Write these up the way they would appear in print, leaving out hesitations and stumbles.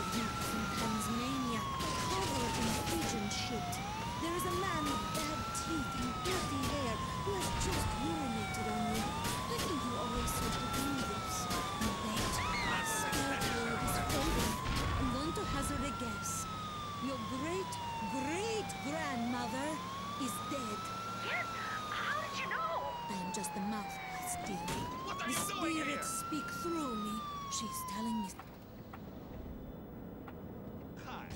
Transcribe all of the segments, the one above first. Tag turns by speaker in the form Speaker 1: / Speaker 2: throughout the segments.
Speaker 1: youths in Tasmania, covered in pigeon shit. There is a man with bad teeth and dirty hair who has just urinated on you. I think you always said to do this. No, wait. Spirit world is fading. I'm going to hazard a guess. Your great-great-grandmother is dead.
Speaker 2: Yes? How did you know?
Speaker 1: I am just the mouthpiece, dear.
Speaker 3: What are
Speaker 1: The
Speaker 3: you doing here?
Speaker 1: spirits speak through me. She's telling me.
Speaker 3: Hi.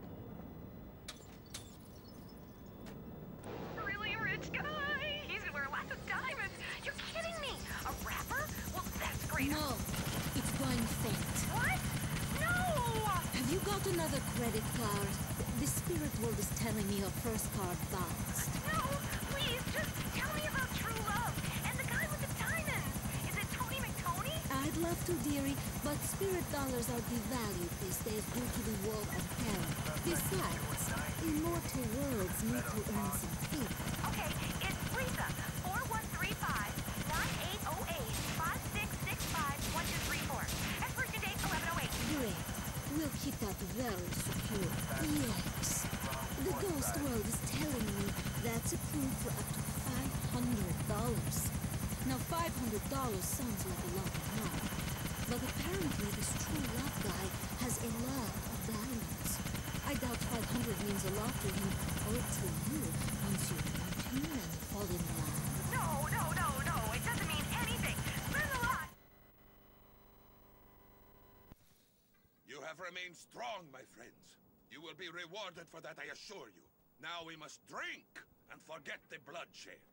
Speaker 2: Really rich guy. He's gonna wear lots of diamonds. You're kidding me. A rapper? Well, that's great.
Speaker 1: No, it's going faint.
Speaker 2: What? No!
Speaker 1: Have you got another credit card? The spirit world is telling me your first card bounced.
Speaker 2: No, please, just tell me about true love and the guy with the diamonds. Is it Tony McTony?
Speaker 1: I'd love to, dearie, but spirit dollars are devalued these days due to the war on hell. Besides, immortal worlds need to earn some pay.
Speaker 2: Okay, it's Lisa. 4135-9808-5665-1234. Expiration date 1108.
Speaker 1: Great. We'll keep that very secure. Yes. The ghost world is telling me that's approved for up to $500. Now, $500 sounds like a lot of money, but apparently this true love guy has a lot of diamonds. I doubt 500 means a lot to him or to you once you meet him and fall in love.
Speaker 2: No. It doesn't mean anything. There's a lot.
Speaker 3: You have remained strong, my friends. You will be rewarded for that, I assure you. Now we must drink and forget the bloodshed.